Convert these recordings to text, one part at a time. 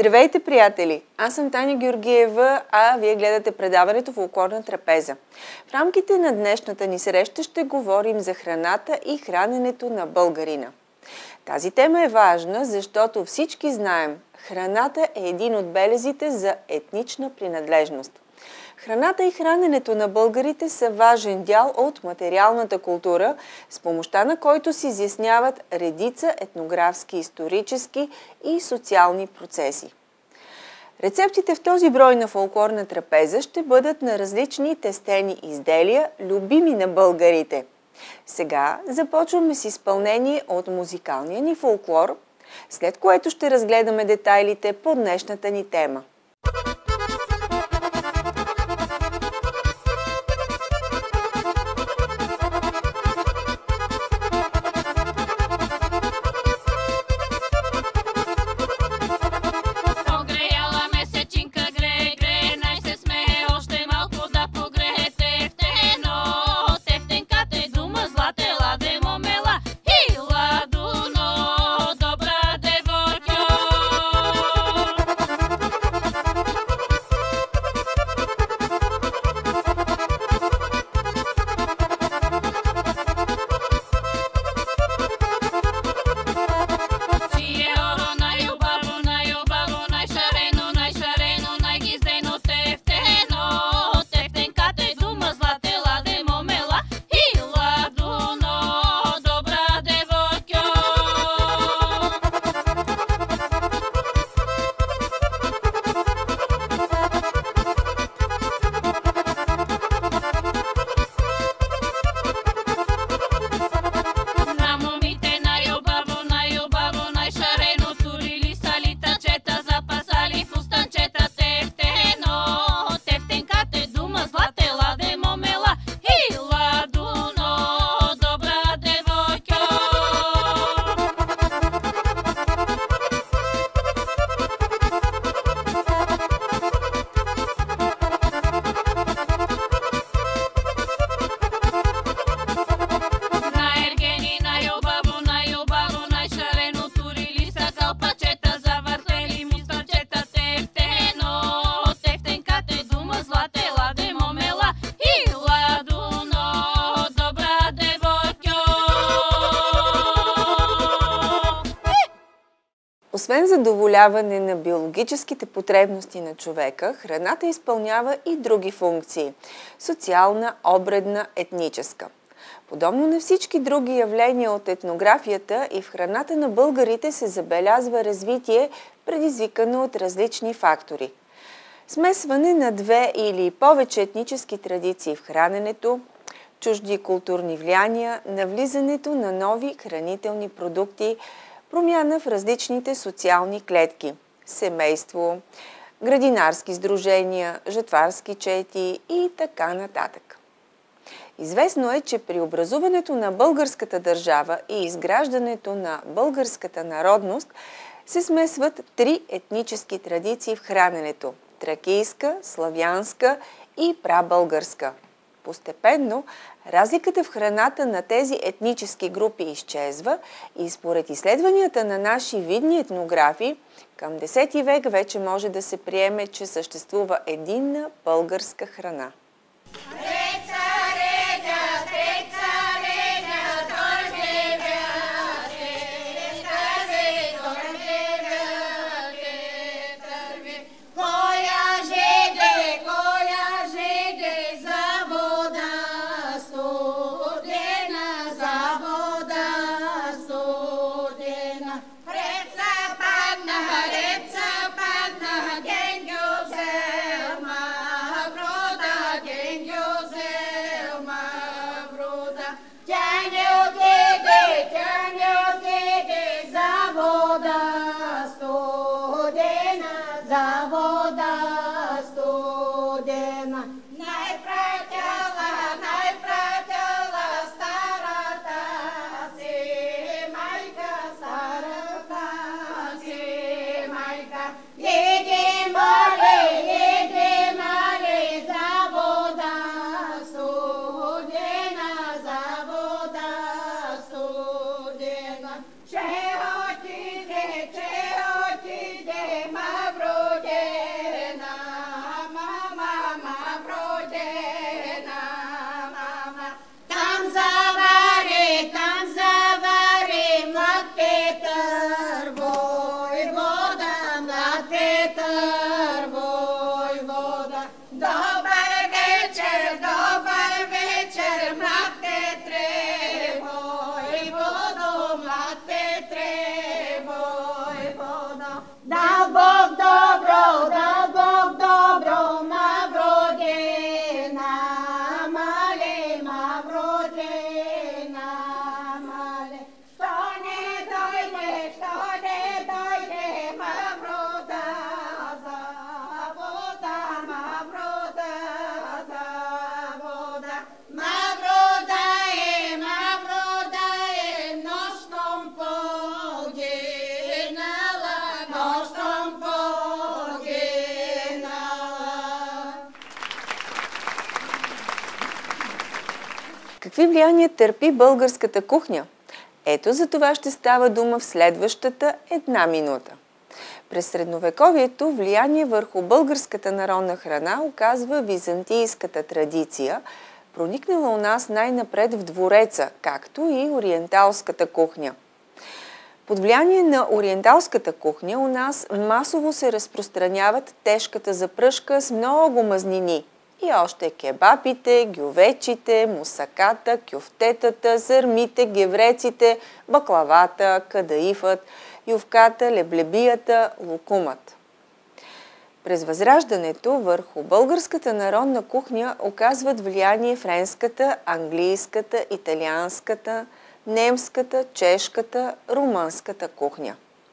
Здравейте, приятели! Аз съм Таня Георгиева, а вие гледате предаването Фолклорна трапеза. В рамките на днешната ни среща ще говорим за храната и храненето на българина. Тази тема е важна, защото всички знаем, храната е един от белезите за етнична принадлежност. Храната и храненето на българите са важен дял от материалната култура, с помощта на който се изясняват редица етнографски, исторически и социални процеси. Рецептите в този брой на Фолклорна трапеза ще бъдат на различни тестени изделия, любими на българите. Сега започваме с изпълнение от музикалния ни фолклор, след което ще разгледаме детайлите по днешната ни тема. Освен задоволяване на биологическите потребности на човека, храната изпълнява и други функции – социална, обредна, етническа. Подобно на всички други явления от етнографията, и в храната на българите се забелязва развитие, предизвикано от различни фактори. Смесване на две или повече етнически традиции в храненето, чужди културни влияния, навлизането на нови хранителни продукти, промяна в различните социални клетки – семейство, градинарски сдружения, жетварски чети и така нататък. Известно е, че при образуването на българската държава и изграждането на българската народност се смесват три етнически традиции в храненето – тракийска, славянска и прабългарска. Постепенно разликата в храната на тези етнически групи изчезва и според изследванията на наши видни етнографи, към 10 век вече може да се приеме, че съществува единна българска храна. Какви влияния търпи българската кухня? Ето за това ще става дума в следващата една минута. През средновековието влияние върху българската народна храна оказва византийската традиция, проникнала у нас най-напред в двореца, както и ориенталската кухня. Под влияние на ориенталската кухня у нас масово се разпространяват тежката запръшка с много мазнини и още кебабите, гювечите, мусаката, кюфтетата, зърмите, гевреците, баклавата, кадаифът, ювката, леблебията, лукумът. През Възраждането върху българската народна кухня оказват влияние френската, английската, италианската, немската, чешката, румънската кухня.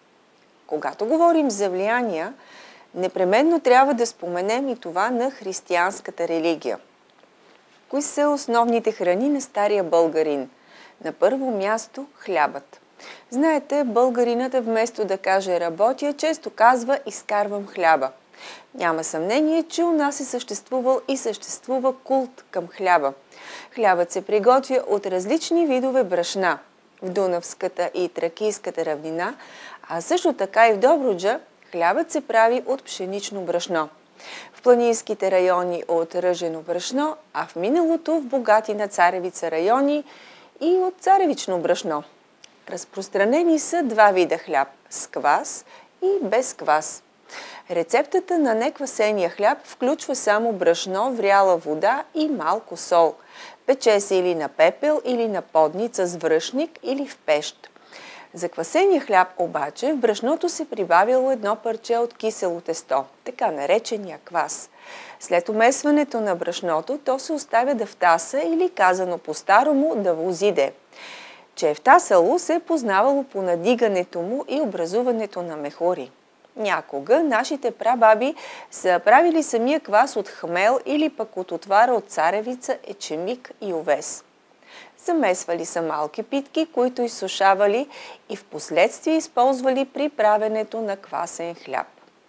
Когато говорим за влияния, непременно трябва да споменем и това на християнската религия. Кои са основните храни на стария българин? На първо място хлябът. Знаете, българината вместо да каже работя, често казва изкарвам хляба. Няма съмнение, че у нас е съществувал и съществува култ към хляба. Хлябът се приготвя от различни видове брашна. В Дунавската и Тракийската равнина, а също така и в Добруджа, хлябът се прави от пшенично брашно. В планинските райони от ръжено брашно, а в миналото в богати на Царевица райони и от царевично брашно. Разпространени са два вида хляб – с квас и без квас. Рецептата на неквасения хляб включва само брашно, вряла вода и малко сол. Пече се или на пепел, или на подница с връшник, или в пещ. За квасения хляб обаче в брашното се прибавило едно парче от кисело тесто, така наречения квас. След умесването на брашното, то се оставя да втаса или, казано по-старому, да возиде. Че е втасало, се е познавало по надигането му и образуването на мехури. Някога нашите прабаби са правили самия квас от хмел или пък от отвара от царевица, ечемик и овес. Замесвали са малки питки, които изсушавали и в последствие използвали при правенето на квасен хляб.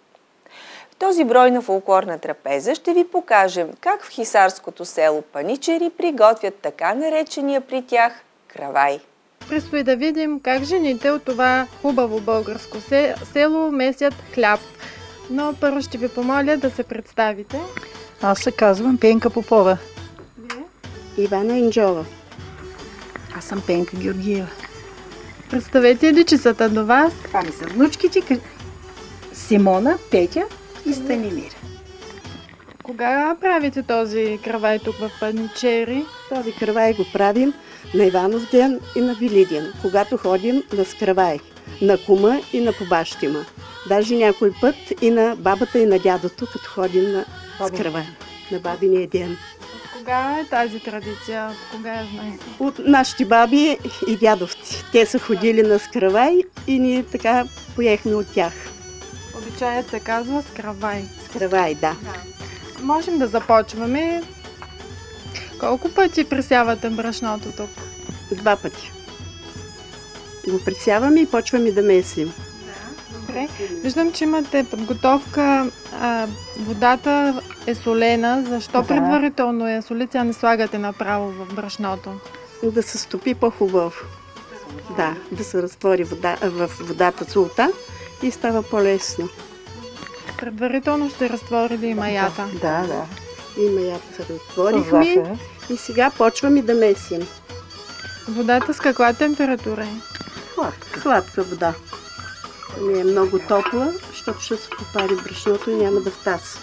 В този брой на фолклорна трапеза ще ви покажем как в хисарското село Паничери приготвят така наречения при тях кравай. Предстои да видим как жените от това хубаво българско село месят хляб. Но първо ще ви помоля да се представите. Аз се казвам Пенка Попова. Вие? Ивана Инджова. Аз съм Пенка Георгиева. Представете личицата до вас. Това ми са внучките Симона, Петя и Станимир. Кога правите този кравай тук в Паничери? Този кравай го правим на Иванов ден и на Велиден, когато ходим на скравай, на кума и на побащима. Даже някой път и на бабата и на дядото, като ходим на скравай, на бабиния ден. От кога е тази традиция? От кога я знаете? От нашите баби и дядовци. Те са ходили на скравай и ние така поехме от тях. Обичаят се казва скравай. Скравай, да. Можем да започваме. Колко пъти пресявате брашното тук? 2 пъти. Го пресяваме и почваме да месим. Добре. Виждам, че имате подготовка. Водата е солена. Защо предварително я солите, а не слагате направо в брашното? Да се стопи по-хубаво. Да, да се разтвори в водата солта и става по-лесно. Предварително ще разтворили и маята. Да. И маята се разтворихме и сега почваме да месим. Водата с каква температура е? Хладка вода. Не е много топла, защото ще се попари брашното и няма да втаса.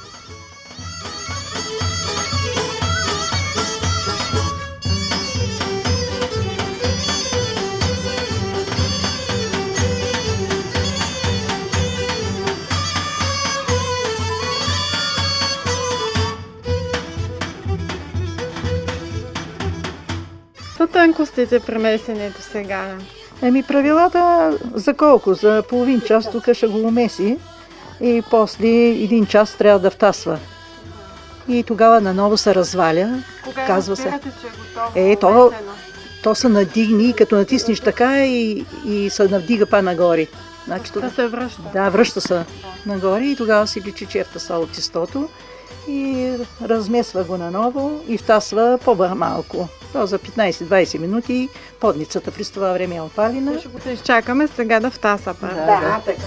Са тънкостите премесени до сега? Правилата за колко? За половин час тук ще го умеси и после 1 час трябва да втасва. И тогава наново се разваля. Кога казва се. разбирате, че е готово? То се надигни, като натиснеш така и се навдига па-нагоре. Значи, Да се връща. Да, връща се нагоре и тогава си личи, че е втасало тестото и размесва го наново и втасва по-малко. То за 15-20 минути подницата през това време е опалена. Ще го изчакаме сега да втаса първо. Да. Така.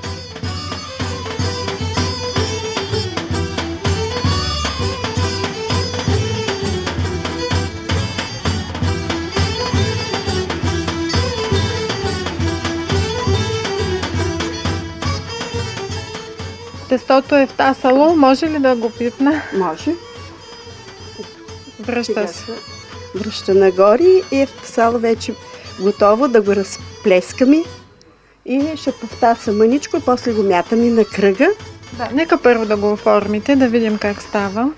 Тестото е втасало, може ли да го пипна? Може. Връща Сега се. се връща нагоре и е втасало вече готово да го разплескаме и ще повтаса мъничко и после го мятаме на кръга. Да, нека първо да го оформите, да видим как става.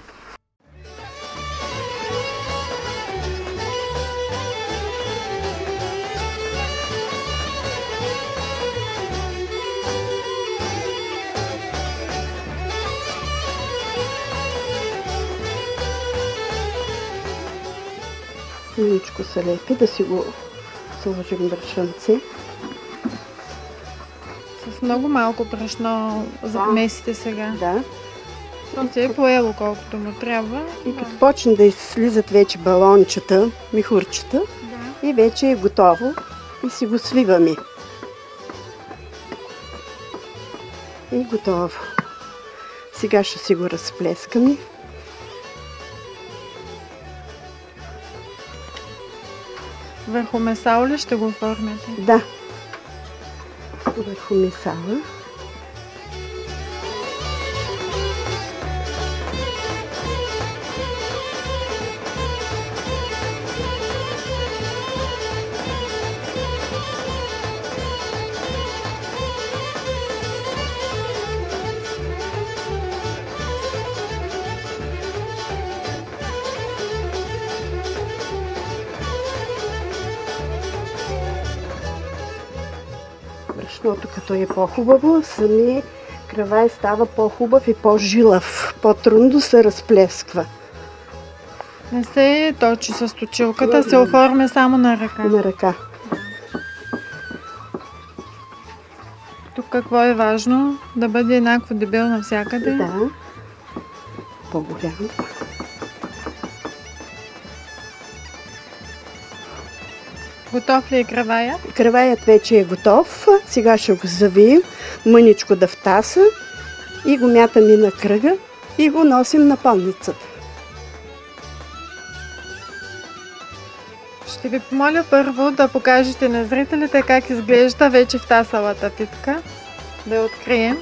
Мъничко се лепи, да си го сложим брашънце. С много малко брашно замесите сега. Да. То се е поело колкото му трябва. И като почне да излизат вече балончета, михурчета, Да. и вече е готово и си го сливаме. И готово. Сега ще си го разплескаме. Върху месало ли ще го оформяте? Да. Върху месала. Брашното като е по-хубаво, сами кравай става по-хубав и по-жилав. По-трудно се разплесква Не се точи с точилката, се оформя само на ръка. на ръка. Тук какво е важно? Да бъде еднакво дебел навсякъде. Да. По-голям. Готов ли е кравая? Краваят вече е готов. Сега ще го завием, мъничко да втаса и го мятаме на кръга и го носим на палницата. Ще ви помоля първо да покажете на зрителите как изглежда вече втасалата питка. Да я открием.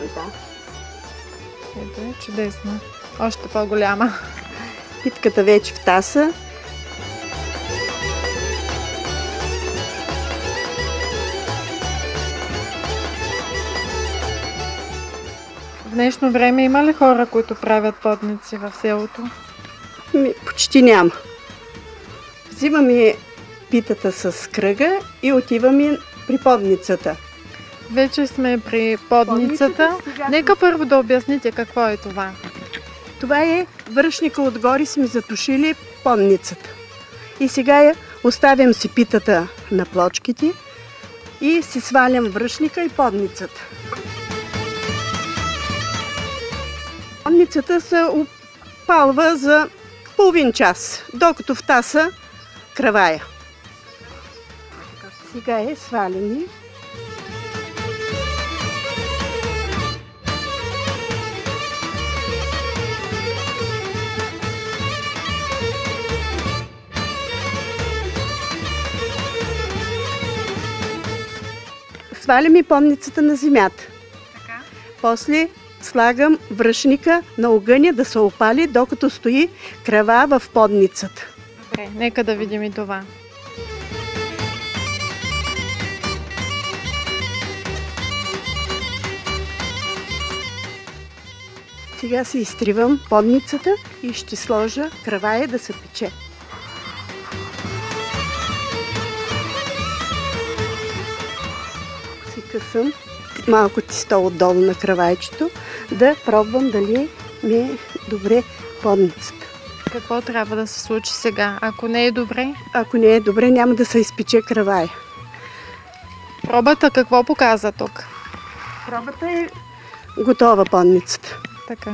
Ето е чудесно. Още по-голяма. Питката вече втаса. В днешно време има ли хора, които правят подници в селото? Почти няма. Взимаме питата с кръга и отиваме при подницата. Вече сме при подницата. Нека първо да обясните какво е това. Това е връшника отгоре, сме затушили подницата. И сега я оставям си питата на плочките и си свалям връшника и подницата. Подницата се опалва за половин час, докато втаса кравая. Сега е сваляне. Свалям и подницата на земята. Така. После слагам връшника на огъня да се опали, докато стои крава в подницата. Добре, нека да видим и това. Сега си изтривам подницата и ще сложа кравая да се пече. Си късам малко тесто отдолу на кравайчето, да пробвам дали ми е добре подницата. Какво трябва да се случи сега? Ако не е добре, Ако не е добре, няма да се изпече кравая. пробата какво показа тук? Пробата е готова, подницата. Така.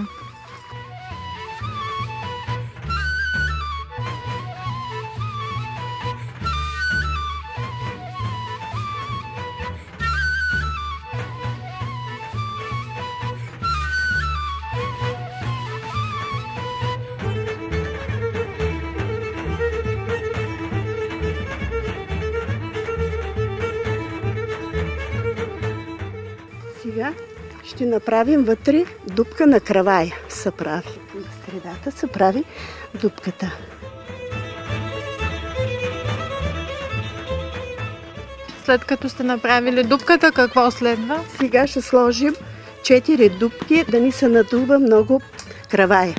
Сега ще направим вътре дупка на кравая. Се прави. На средата се прави дупката. След като сте направили дупката, какво следва? Сега ще сложим 4 дупки, да ни се надува много кравая.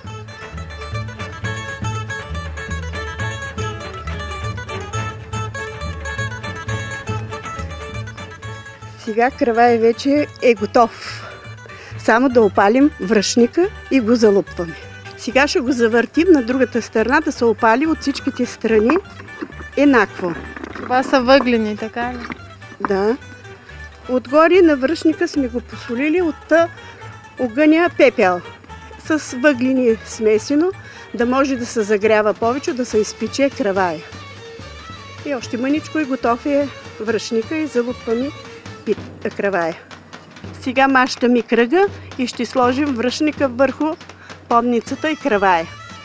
Сега кравая вече е готов. Само да опалим връшника и го залупваме. Сега ще го завъртим на другата страна, да се опали от всичките страни еднакво. Това са въглени, така ли? Да. Отгоре на връшника сме го посолили от огъня пепел. С въглени смесено, да може да се загрява повече, да се изпече кравая. И още мъничко и готов е връшника и залупваме кравая. Сега мащаме кръга и ще сложим връшника върху подницата и кравая.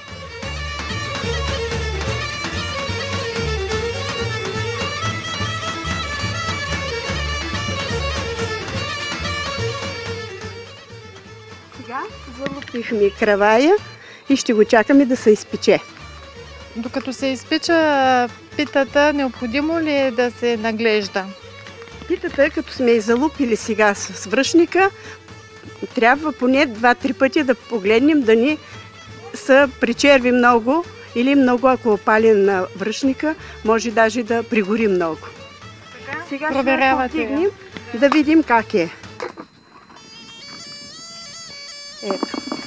Сега залупихме кравая и ще го чакаме да се изпече. Докато се изпича питата, необходимо ли е да се наглежда? Питата, като сме я залупили сега с връшника, трябва поне 2-3 пъти да погледнем да ни се причерви много или много, ако опален на връшника, може даже да пригори много. Сега проверявате ще повдигнем да видим как е. Ето.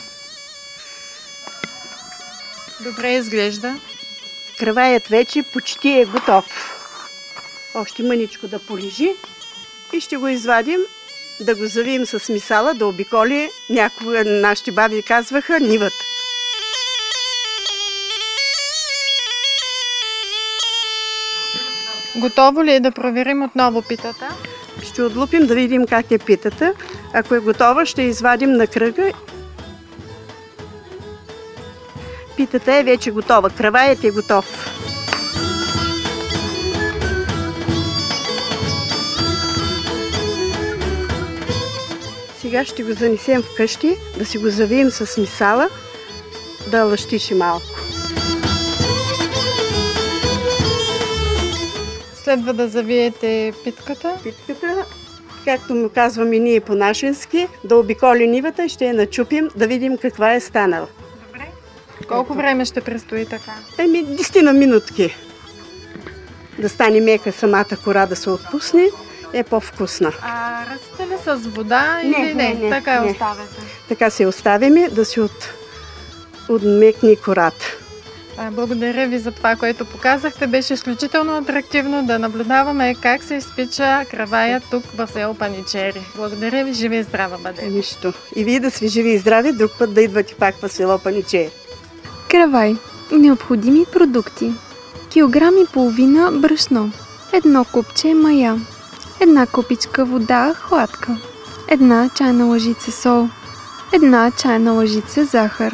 Добре изглежда. Краваят вече почти е готов. Още мъничко да полежи и ще го извадим, да го завием с мисала, да обиколи. Някога нашите баби казваха нивата. Готово ли е да проверим отново питата? Ще отлупим да видим как е питата. Ако е готова, ще извадим на кръга. Питата е вече готова. Краваят е готов. Сега ще го занесем вкъщи, да си го завием с мисала, да лъщиши малко. Следва да завиете питката. Питката, както му казваме ние по-нашенски, да обиколи нивата и ще я начупим, да видим каква е станала. Добре. Колко време ще престои така? 10 минутки. Да стане мека самата кора, да се отпусне, е по-вкусна. А ръстите ли с вода или не? Така я оставяте? Така се оставяме да се отмекне кората. Благодаря ви за това, което показахте. Беше изключително атрактивно да наблюдаваме как се изпича кравая тук в село Паничери. Благодаря ви, живи и здрава бъдете. Нищо. И вие да сте живи и здрави, друг път да идвате пак в село Паничери. Кравай. Необходими продукти. Килограм и половина брашно. 1 купче мая. 1 купичка вода хладка. 1 чайна лъжица сол. 1 чайна лъжица захар.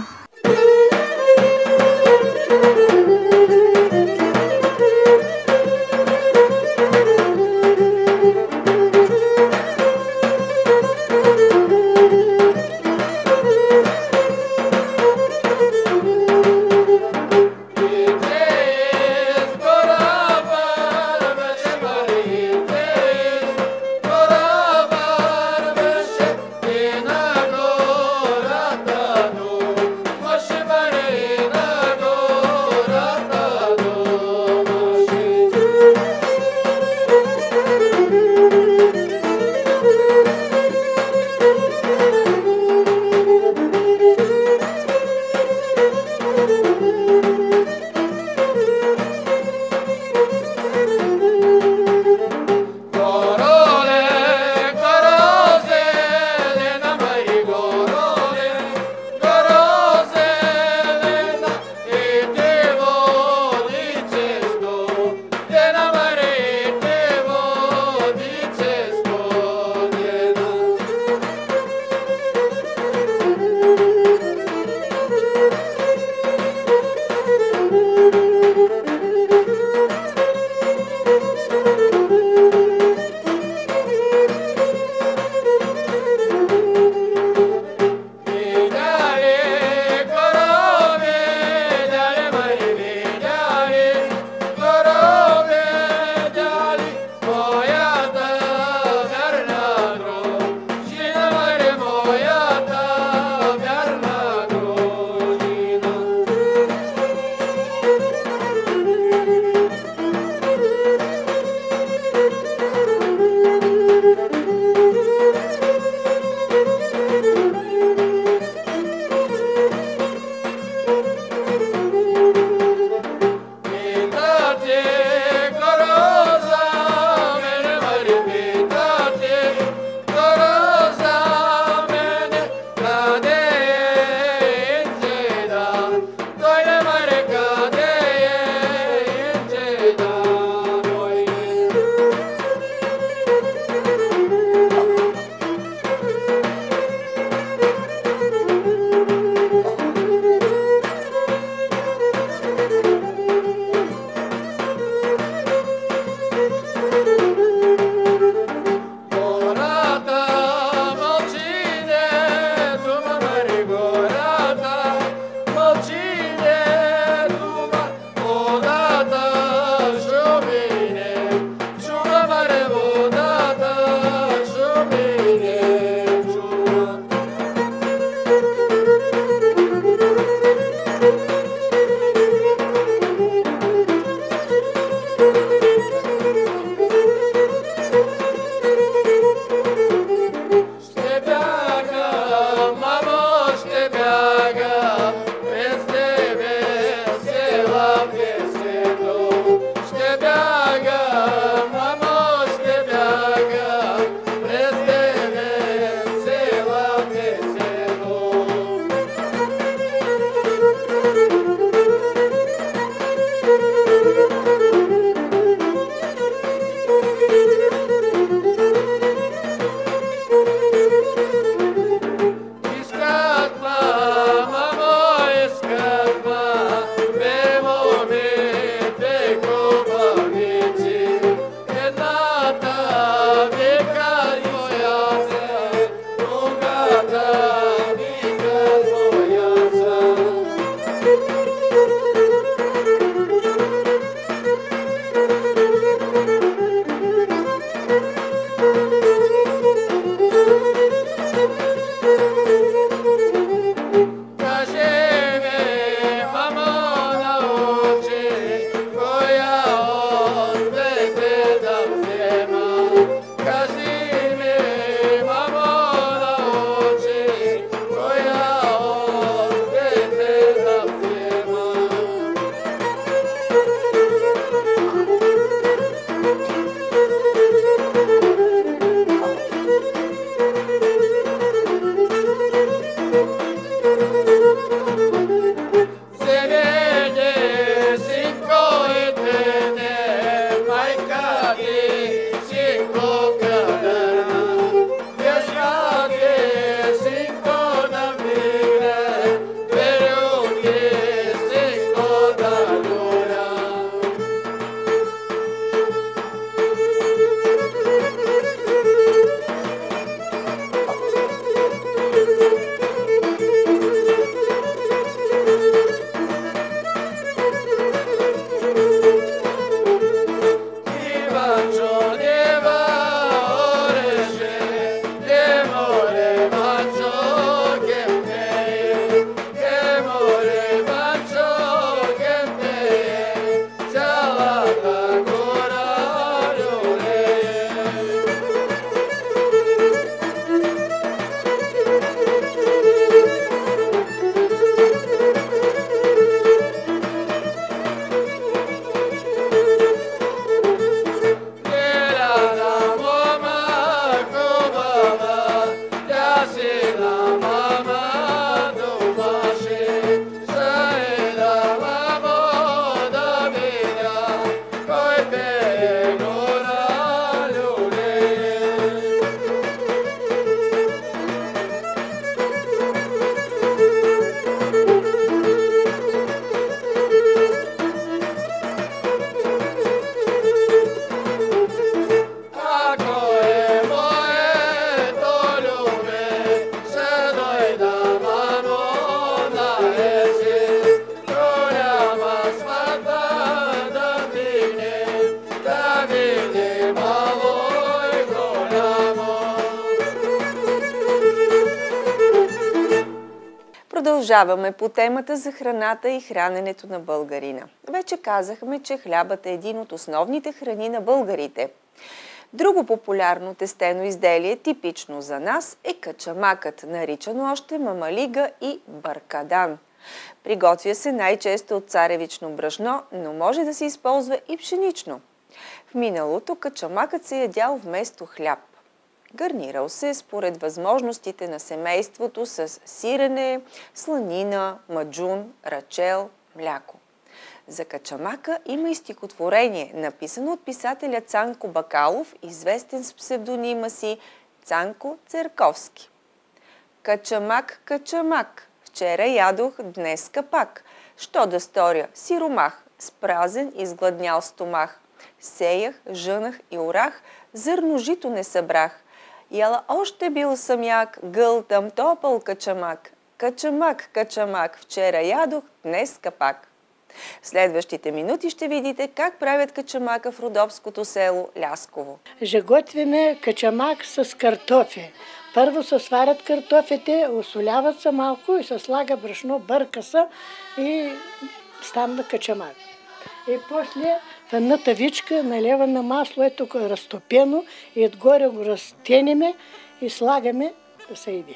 Продължаваме по темата за храната и храненето на българина. Вече казахме, че хлябът е един от основните храни на българите. Друго популярно тестено изделие, типично за нас, е качамакът, наричано още мамалига и баркадан. Приготвя се най-често от царевично брашно, но може да се използва и пшенично. В миналото качамакът се ядял вместо хляб. Гарнирал се според възможностите на семейството с сирене, сланина, маджун, рачел, мляко. За качамака има и стихотворение, написано от писателя Цанко Бакалов, известен с псевдонима си Цанко Церковски. Качамак, качамак, вчера ядох, днеска пак. Що да сторя, сиромах, с празен изгладнял стомах. Сеях, жънах и орах, зърно жито не събрах. Яла още бил съм як, гълтам топъл качамак. Качамак, качамак, вчера ядох, днеска пак. В следващите минути ще видите как правят качамака в родопското село Лясково. Же готвиме качамак с картофи. Първо се сварят картофите, осоляват се малко и се слага брашно, бърка се и става качамак. И после в една тавичка наливаме масло, ето разтопено и отгоре го разтениме и слагаме да се яде.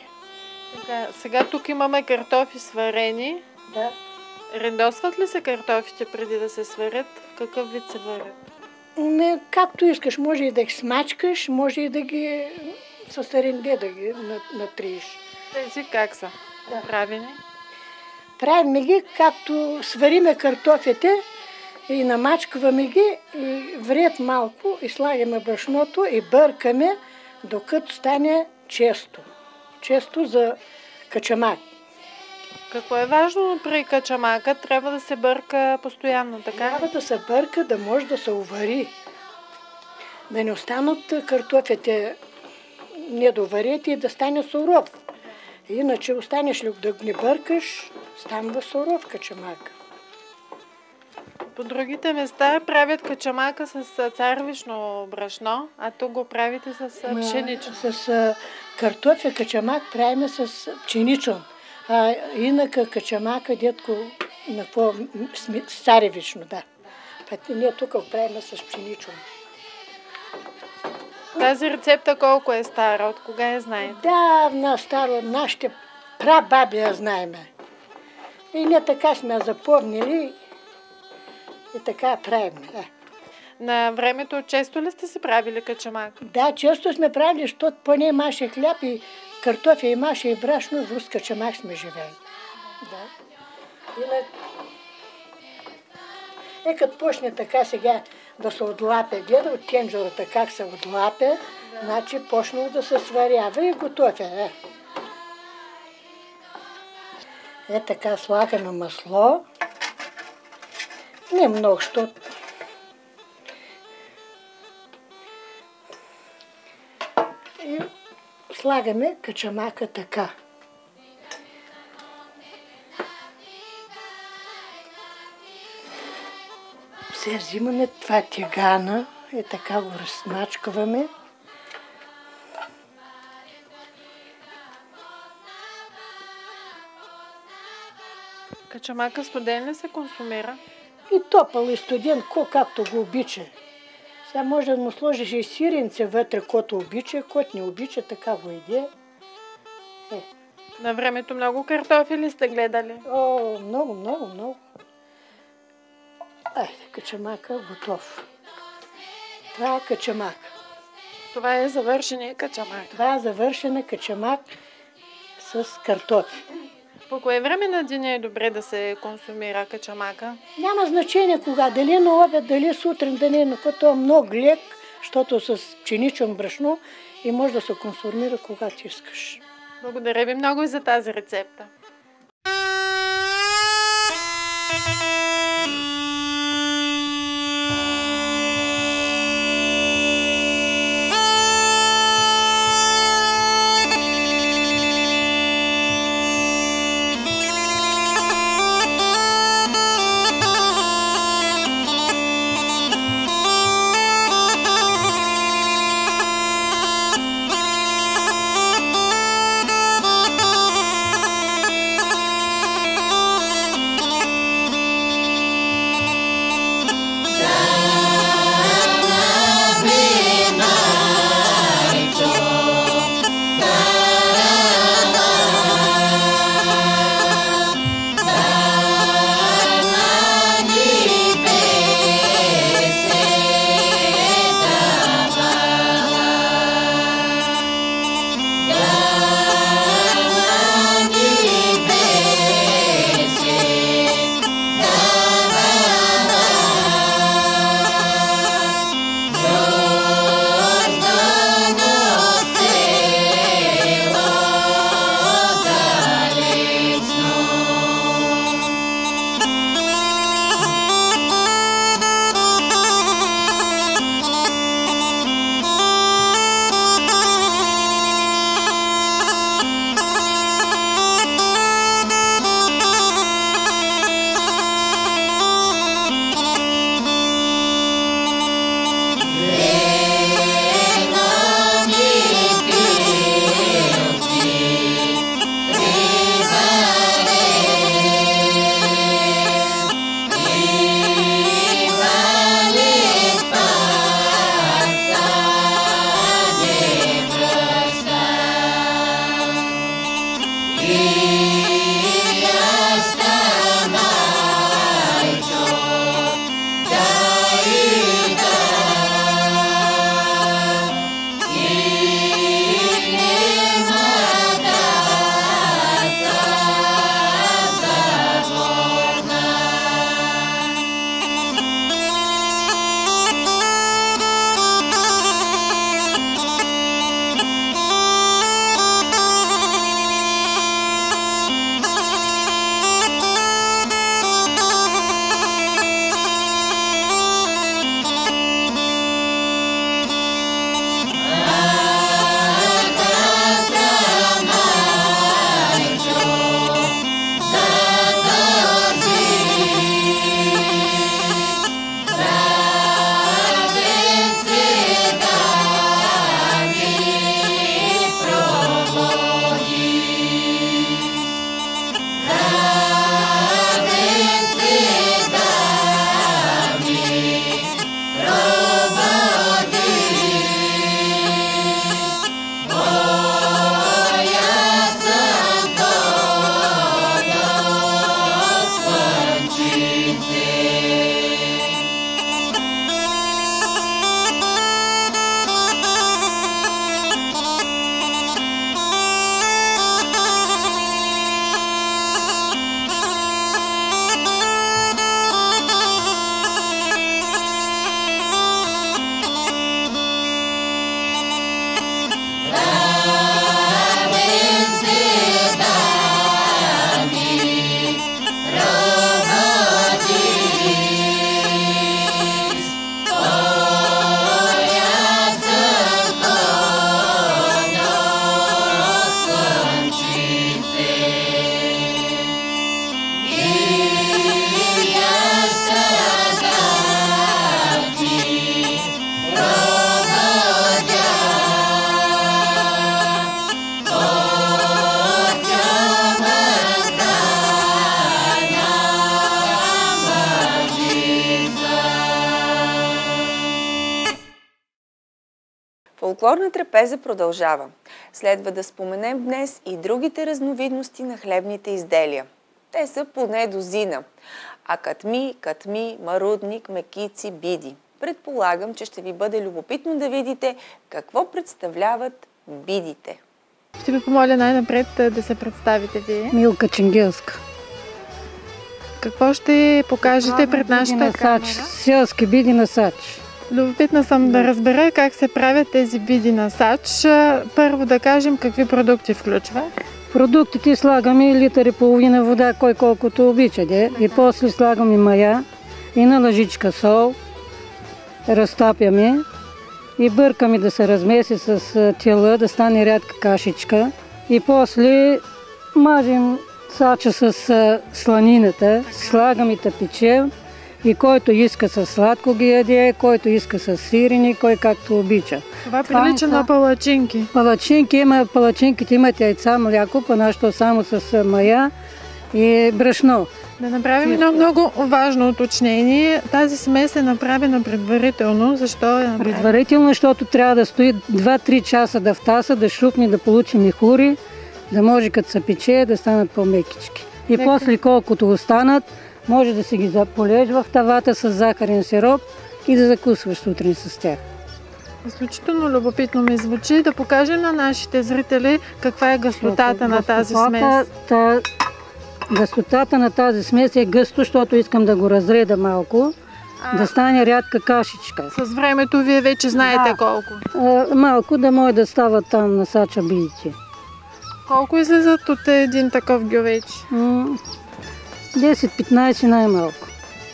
Сега тук имаме картофи сварени. Да. Редосват ли се картофите преди да се сварят? В какъв вид се варят? Не, както искаш, може и да ги смачкаш, може и да ги с ренде да ги натриеш. Тези как са правени? Правим ги, както свариме картофите и намачкваме ги и вред малко и слагаме брашното и бъркаме, докато стане често. Често за качамак. Какво е важно при качамака? Трябва да се бърка постоянно, така? Трябва да се бърка, да може да се увари. Да не останат картофите недоварити и да стане суров. Иначе останеш ли да не бъркаш, става суров качамак. По другите места правят качамака с царевично брашно, а тук го правите с пшенично. С картофи качамак правим с пшеничен. А инака качамака, детко, с царевично, да. Ние тук го правим с пшеничен. Тази рецепта колко е стара? От кога я знаете? Да, старо, нашите прабаби я знаеме. И ние така сме я запомнили и така правим. Да. На времето често ли сте си правили качамак? Да, често сме правили, защото поне имаше хляб и картофи, имаше и брашно, в рус качамак сме живели. Да. Като почне така сега да се отлапе, гледа от тенджерата как се отлапе, значи почнало да се сварява и готовя. Така слагаме масло. Не много, защото и слагаме качамака така. Сега взимаме това тегана и така го размачкваме. Качамака студен ли се консумира? И топъл, и студен, както го обича. Сега може да му сложиш и сиренце вътре, който обича, който не обича, така го иде. На времето много картофи сте гледали? О, много, много, много. Айде, качамака готов. Това е качамак. Това е завършения качамак. Това е завършена качамак с картофи. По кое време на деня е добре да се консумира качамака? Няма значение кога, дали на обед, дали сутрин, дали на който е много лек, защото с пшеничен брашно и може да се консумира когато искаш. Благодаря ви много и за тази рецепта. Фолклорна трапеза продължава. Следва да споменем днес и другите разновидности на хлебните изделия. Те са поне дозина. Акатми, катми, марудник, мекици, биди. Предполагам, че ще ви бъде любопитно да видите какво представляват бидите. Ще ви помоля най-напред да се представите вие. Милка Ченгелска. Какво ще покажете пред нашата камера? Селски биди на сач. Любопитна съм да разбера как се правят тези биди на сач. Първо да кажем какви продукти включва. Продуктите слагаме литър и половина вода, кой колкото обича. И после слагаме мая и на лъжичка сол. Разтапяме и бъркаме да се размеси с тела, да стане рядка кашичка. И после мажем сача с сланината, слагаме тъпичел и който иска с сладко ги яде, който иска с сирени, кой както обича. Това прилича на палачинки. Палачинките имат яйца, мляко, по-нашто само с мая и брашно. Да направим едно много важно уточнение. Тази смес е направена предварително. Защо е направена? Предварително, защото трябва да стои 2-3 часа да втаса, да шупне, да получи михури, да може като се пече да станат по-мекички. И после колкото останат, може да си ги заполеж в тавата с захарен сироп и да закусваш сутрин с тях. Изключително любопитно ми звучи. Да покажем на нашите зрители каква е гъстотата на тази смес. Гъстотата на тази смес е гъсто, защото искам да го разреда малко, да стане рядка кашичка. С времето вие вече знаете колко. Малко да може да стават там на сача бидите. Колко излизат от един такъв гювеч? 10-15 най-малко.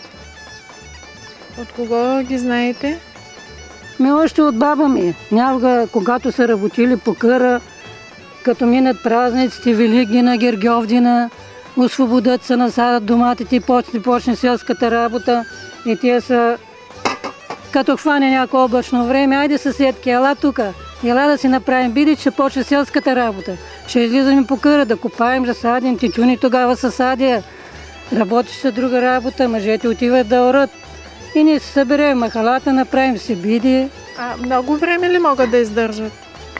От кого ги знаете? Още от баба ми. Някога, когато са работили по къра, като минат празниците, Великдена, Гергьовдена, освободят се, насадат доматите и почне селската работа. И тия са, като хване някакво облачно време, айде съседки, ела тука, ела да си направим биди, ще почне селската работа. Ще излизаме по къра да копаем, да садим, тичуни тогава са садия. Работиш се друга работа, мъжете отиват да орат. И ние се съберем махалата, направим си биди. Много време ли могат да издържат?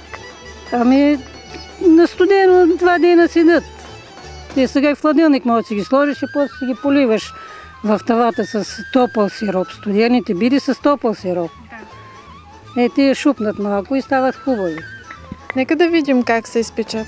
На студено 2 дена седят. И сега и в хладилник може да си ги сложиш и после си ги поливаш в тавата с топъл сироп. Студените биди с топъл сироп. Да. Те шупнат малко и стават хубави. Нека да видим как се изпечат.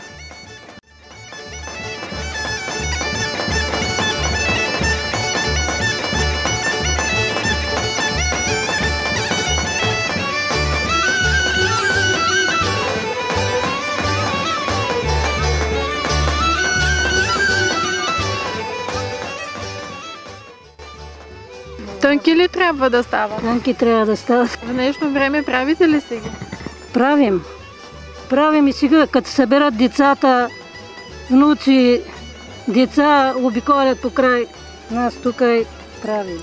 Тънки ли трябва да стават? Тънки трябва да стават. В днешно време правите ли сега? Правим. Правим и сега, като съберат децата, внуци, деца обиколят по край нас тук и правим.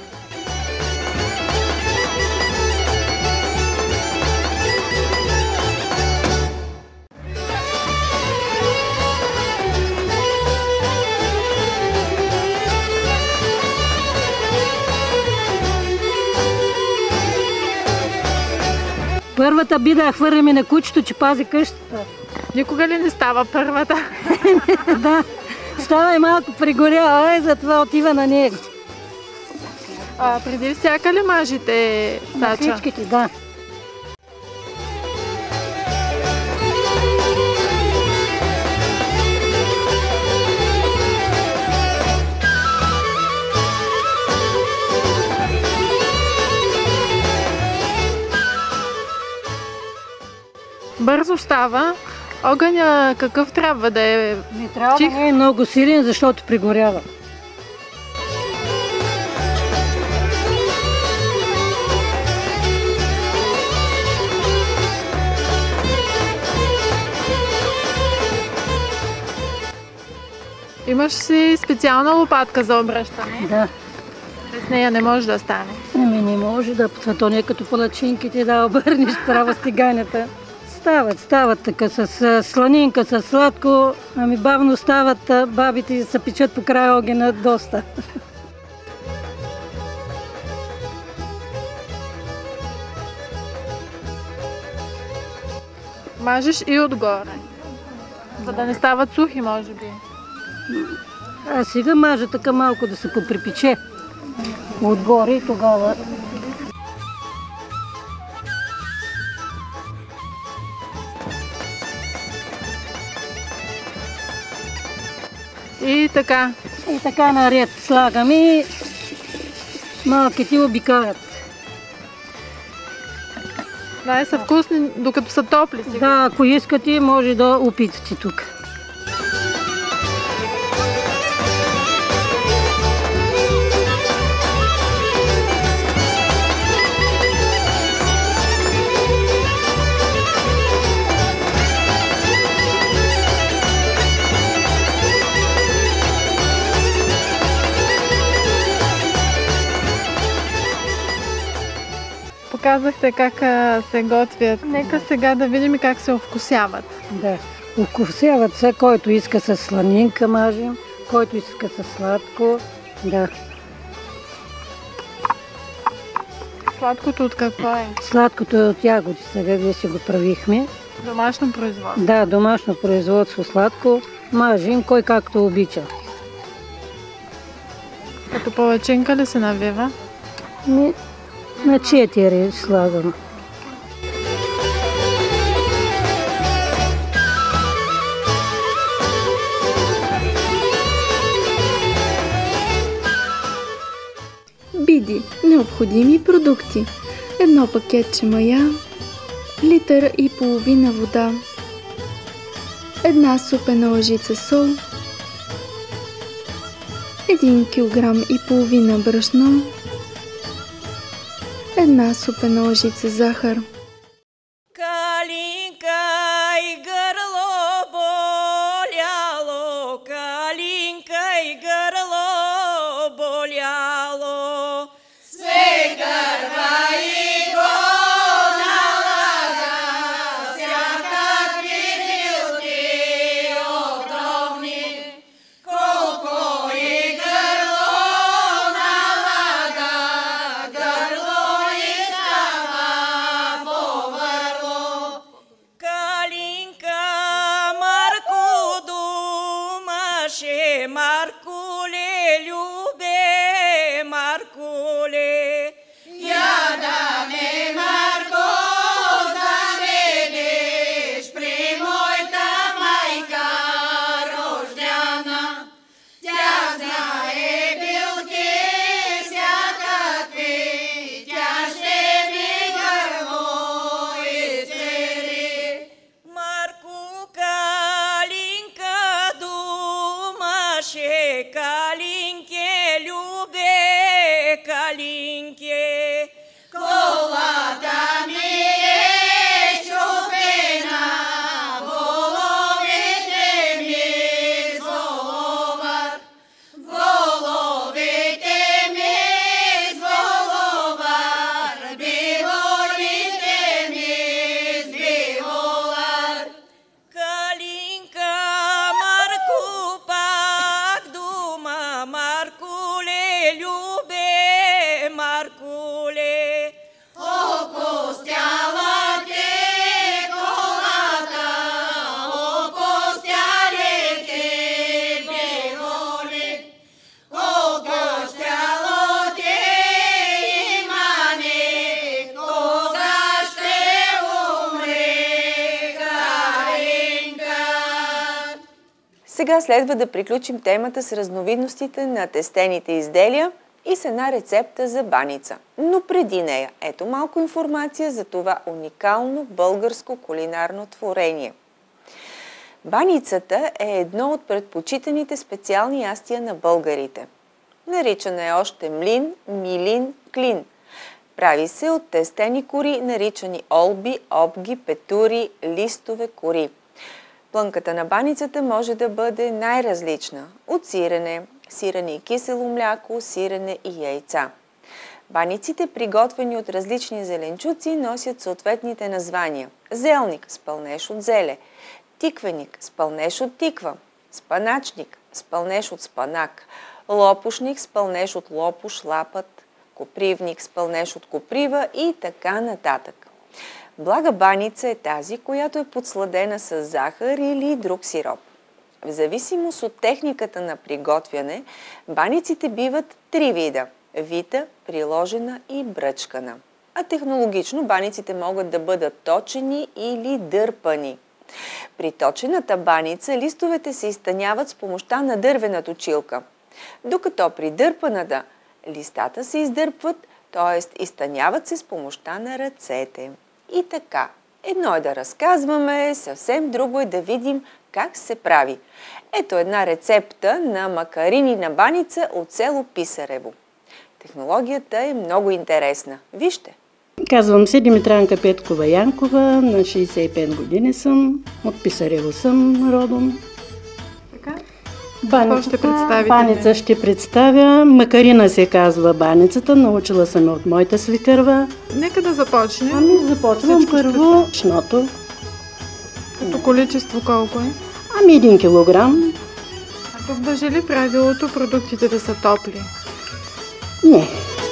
Първата бида я хвърляме на кучето, че пази къщата. Никога ли не става първата? Да, става и малко пригоряла, затова отива на него. Преди всяка ли мажете сача? На всичките, да. Бързо става. Огъня какъв трябва да е? Не трябва да не е много силен, защото пригорява. Имаш си специална лопатка за обръщане? Да. Без нея не може да стане? Не може да, то не е като палачинките да обърнеш право стиганята. Стават така с сланинка, с сладко, бавно стават, бабите се печат по край огъня доста. мажеш и отгоре. За да не стават сухи, може би. А сега мажа така малко да се поприпече отгоре и тогава. И така. И така наред слагаме и малките обикаят. Това са вкусни, докато са топли сега. Да, ако искате, може да опитате тук. Показахте как се готвят. Нека сега да видим как се овкусяват. Да, овкусяват се, който иска с сланинка мажем, който иска с сладко. Да. Сладкото от какво е? Сладкото е от ягоди, сега вие си го правихме. Домашно производство. Да, домашно производство сладко. Мажем кой както обича. Като палачинка ли се навива? На 4 слагам. Биди. Необходими продукти: 1 пакетче мая, литър и половина вода, 1 супена лъжица сол, 1 килограм и половина брашно, 1 супена лъжица захар. Калинка и гърло боляло, калинка и гърло боляло. Се гърва и го налага, всякакви билки отровни. Колко и гърло налага, гърло и става по върло. Калинка Марко думаше, Маркуле, любе Маркуле. Я да ме, Марко, заведеш при моята майка рождяна. Тя знае билки всякакви, тя ще ми гърло изцели. Марко Калинка думаше, Калинке, любе Калинке. Колата ми е щупена, воловите ми зволоват. Воловите ми зволоват, биволите ми сбиволат. Калинка Марко пак дума, Маркуле, любе Маркуле. Опустяла ти колата, опустяли ти биволи. Опустяло ти имани, кога ще умре Калинка. Сега следва да приключим темата с разновидностите на тестените изделия и с една рецепта за баница. Но преди нея, ето малко информация за това уникално българско кулинарно творение. Баницата е едно от предпочитаните специални ястия на българите. Наричана е още млин, милин, клин. Прави се от тестени кори, наричани олби, обги, петури, листове кори. Плънката на баницата може да бъде най-различна – от сирене, сирене и кисело мляко, сирене и яйца. Баниците, приготвени от различни зеленчуци, носят съответните названия: зелник – с пълнеж от зеле, тиквеник – с пълнеж от тиква, спаначник – с пълнеж от спанак, лопушник – с пълнеж от лопуш, лапът, копривник – с пълнеж от коприва и така нататък. Блага баница е тази, която е подсладена с захар или друг сироп. В зависимост от техниката на приготвяне, баниците биват 3 вида – вита, приложена и бръчкана. А технологично баниците могат да бъдат точени или дърпани. При точената баница листовете се изтъняват с помощта на дървена точилка, докато при дърпаната листата се издърпват, т.е. изтъняват се с помощта на ръцете. И така, едно е да разказваме, съвсем друго е да видим как се прави. Ето една рецепта на макарини на баница от село Писарево. Технологията е много интересна. Вижте! Казвам се Димитранка Петкова Янкова, на 65 години съм, от Писарево съм родом. Така? Какво ще представите? Баница ще представя. Макарина се казва баницата, научила съм от моята свекърва. Нека да започнем. Ами започвам първо шното. Като количество колко е? Ами 1 килограм. А тук важи ли правилото продуктите да са топли? Не.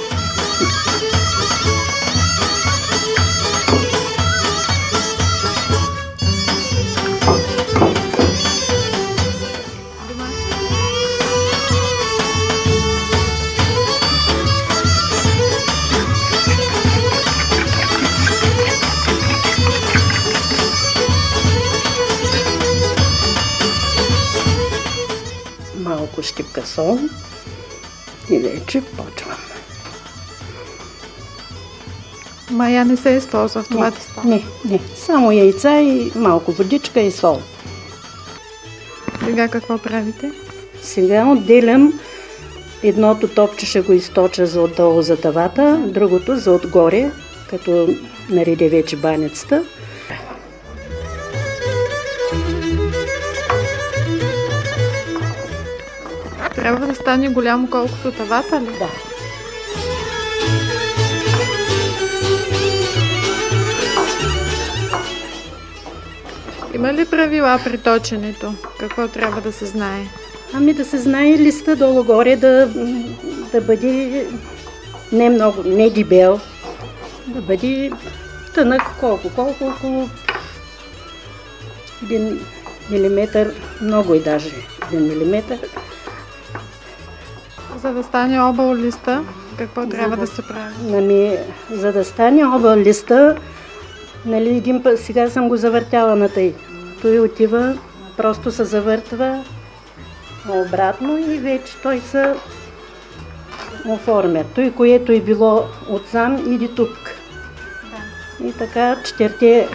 Малко щипка сол и вече почвам. Мая не се използва в това тесто? Не. Само яйца и малко водичка и сол. Сега какво правите? Сега отделям едното топче, ще го източа за отдолу за тавата, другото за отгоре, като наредя вече баницата. Трябва да стане голямо колкото тавата ли? Да. Има ли правила при точенето? Какво трябва да се знае? Ами да се знае листа долу-горе да бъде не много, не дебел, да бъде тънък колко, около 1 милиметър, много и даже 1 милиметър. За да стане объл листа, какво трябва да се прави? Ами, за да стане объл листа, нали, един път, сега съм го завъртяла на тъй. Той отива, просто се завъртва обратно и вече той се оформя. Той, което е било отсам, иди тук. Да. И така 4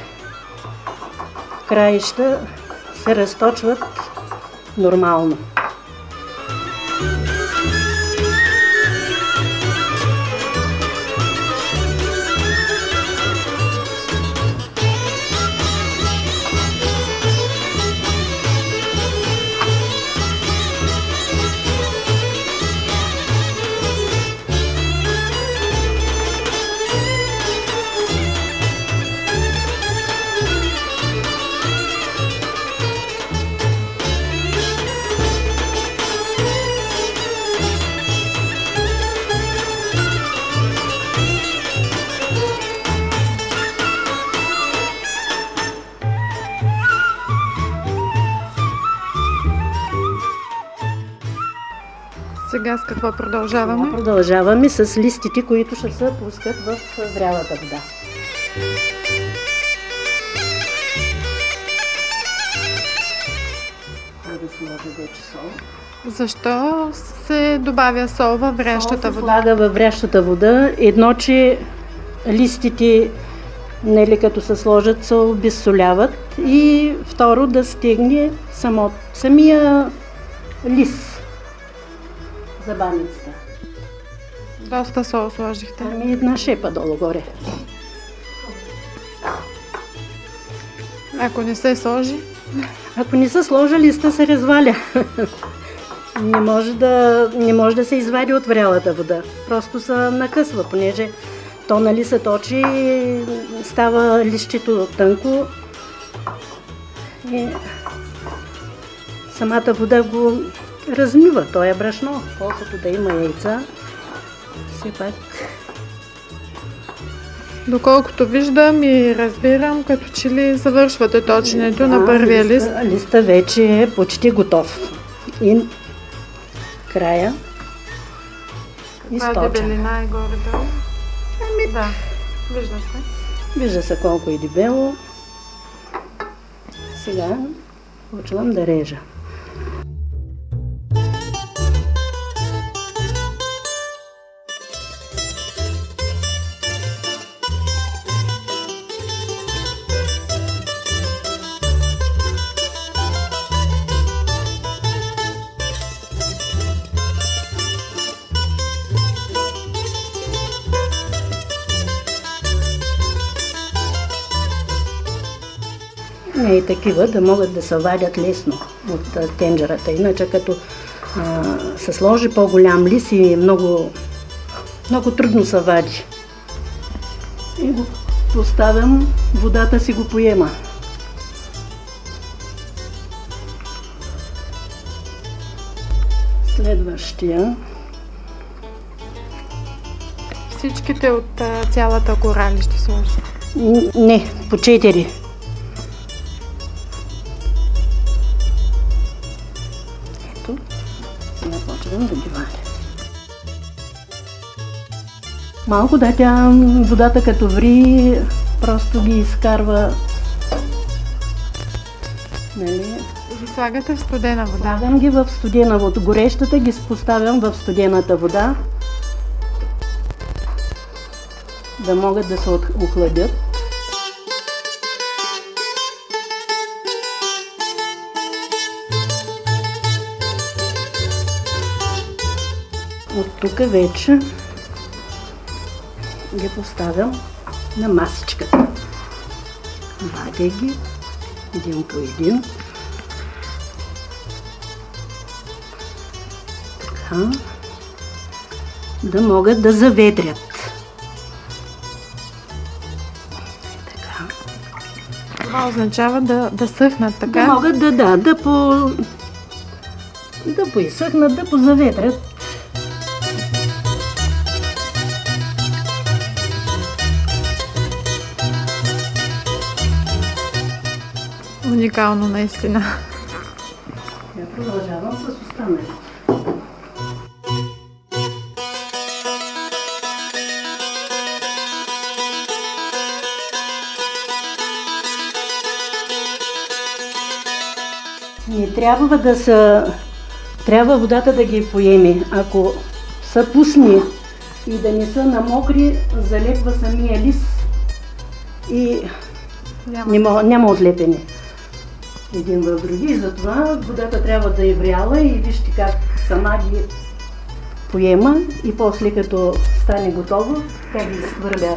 краища се разточват нормално. Сега с какво продължаваме? Продължаваме с листите, които ще се пускат в врялата вода. Да сложи вече сол. Защо се добавя сол във врящата вода? Сол се слага във врящата вода. Едно, че листите, нали, като се сложат, се обезсоляват. И второ, да стегне самия лист за баницата. Доста сол сложихте. Ами 1 шепа долу-горе. Ако не се сложи? Ако не се сложи, листа се разваля. Не може да се извади от врялата вода. Просто се накъсва, понеже то, нали, се точи, става листчето тънко и самата вода го размива. То е брашно, колкото да има яйца. Все пак Доколкото виждам и разбирам, като че ли завършвате точенето на първия лист. Листа вече е почти готов. И края източен. Дебелина е горе-долу? Да, вижда се. Вижда се колко е дебело. Сега почвам да режа. Не и такива да могат да се вадят лесно от тенджерата. Иначе като се сложи по-голям лист и много трудно се вади. И го поставям, водата си го поема. Следващия. Всичките от цялата кора ли ще сложи? Не, по 4. Ето, сега почвам да ги валя. Малко да, тя водата като ври, просто ги изкарва. Нали? Ги слагате в студена вода? Слагам ги в студена вода. Горещата ги поставям в студената вода, да могат да се охладят. От тук вече ги поставям на масичката. Вадя ги един по един. Така. Да могат да заветрят. Така. Това означава да съхнат, така? Да могат да поизсъхнат, да позаветрят. Уникално наистина. Я продължавам с останалите. Не трябва водата да ги поеме. Ако са пусни и да не са намокри, залепва самия лист и няма отлепене един в други. Затова водата трябва да е вряла и вижте как сама ги поема и после като стане готово, тя ги изхвърля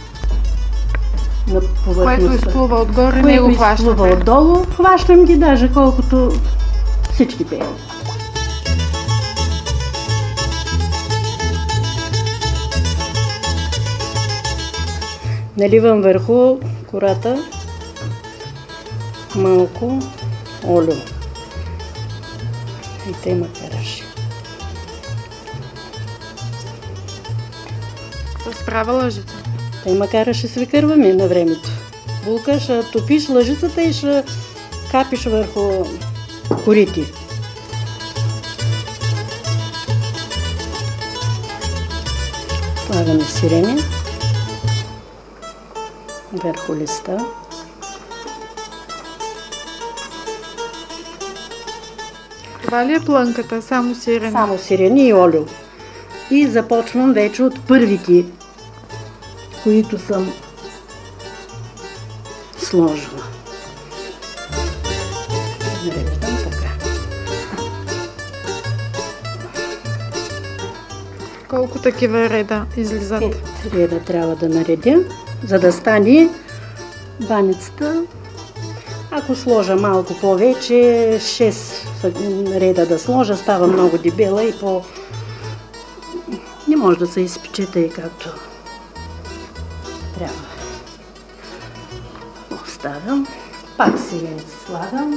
на повърхността. Което изплува отгоре, не го хващате? Което изплува отдолу, хващам ги даже колкото всички пеят. Наливам върху кората малко олио и те макараши. С права лъжица? Те макараши се викърваме на времето. Булка ще топиш лъжицата и ще капиш върху корите. Слагаме сирене върху листа. Това ли е плънката? Само сирене? Само сирене и олио. И започвам вече от първите, които съм сложила. Нареждам така. Колко такива реда излизат? 5 реда трябва да наредя, за да стане баницата. Ако сложа малко повече, 6 реда да сложа, става много дебела и не може да се изпече тъй както трябва. Оставям. Пак сиренци слагам.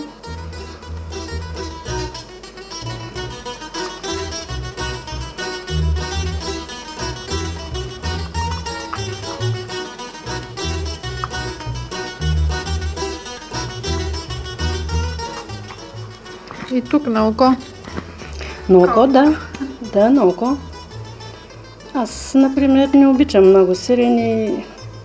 И тук на око. На око, да. Да, на око. Аз, например, не обичам много сирени.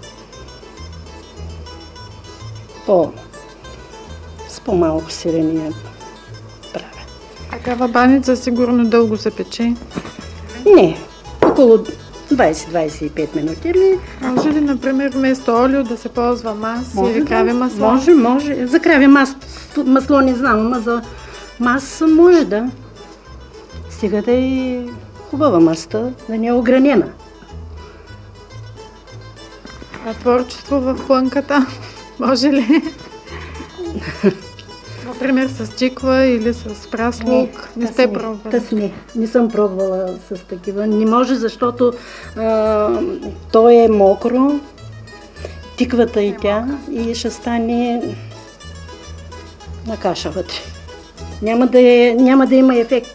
С по-малко сирени я правя. Такава баница сигурно дълго се пече. Не, около 20-25 минути или... Може ли, например, вместо олио да се ползва масло или крави масло? Може. За крави масло не знам, ама за маса може да. Стига да е хубава маста, да не е огранена. А творчество в плънката може ли? Например, с чиква или с прас лук? Не сте пробвали? Не съм пробвала с такива. Не може, защото то е мокро, тиквата и тя, и ще стане на каша вътре. Няма да има ефект.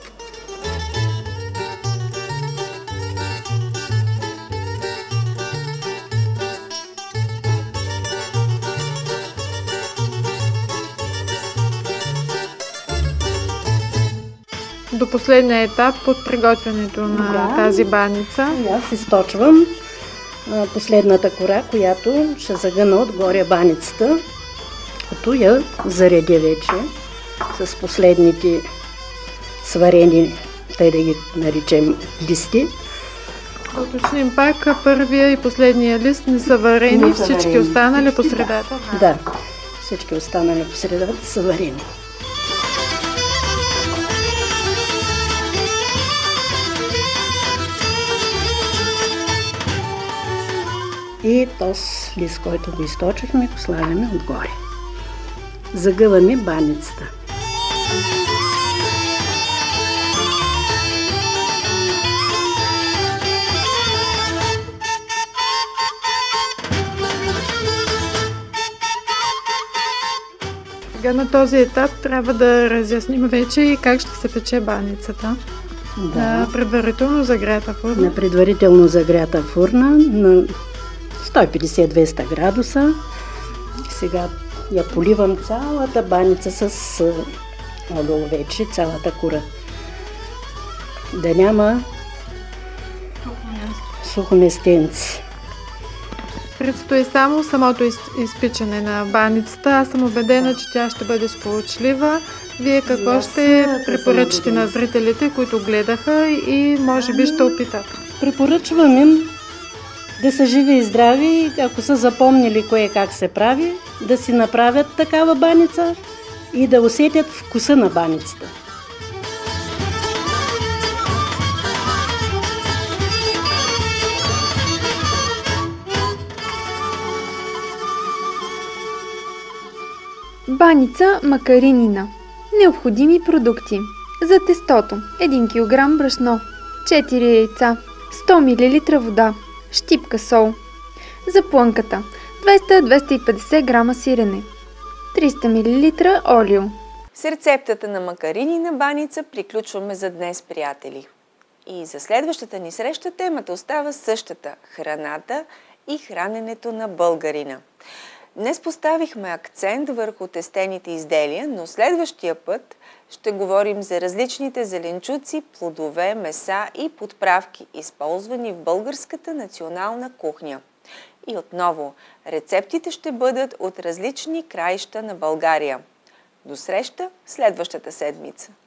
До последния етап от приготвянето на тази баница. И аз източвам последната кора, която ще загъна отгоре баницата, като я заредя вече с последните сварени, тъй да ги наречем, листи. Да уточним пак, първия и последния лист не са варени, всички останали по средата. Да, всички останали по средата са варени. И този лист, който го източихме, го слагаме отгоре. Загъваме баницата. Сега на този етап трябва да разясним вече и как ще се пече баницата. Да. На предварително загрята фурна. На предварително загрята фурна на 150-200 градуса. Сега я поливам цялата баница с олио вече, цялата кора. Да няма сухоместенци. Предстои само самото изпичане на баницата. Аз съм убедена, че тя ще бъде сполучлива. Вие какво ще препоръчате на зрителите, които гледаха и може би ще опитат? Препоръчвам им да са живи и здрави, ако са запомнили кое как се прави, да си направят такава баница и да усетят вкуса на баницата. Баница макаринина. Необходими продукти. За тестото 1 кг брашно, 4 яйца, 100 мл вода, щипка сол. За плънката 200-250 г сирене, 300 мл олио. С рецептата на макаринина баница приключваме за днес, приятели. И за следващата ни среща темата остава същата – храната и храненето на българина. Днес поставихме акцент върху тестените изделия, но следващия път ще говорим за различните зеленчуци, плодове, меса и подправки, използвани в българската национална кухня. И отново, рецептите ще бъдат от различни краища на България. До среща следващата седмица!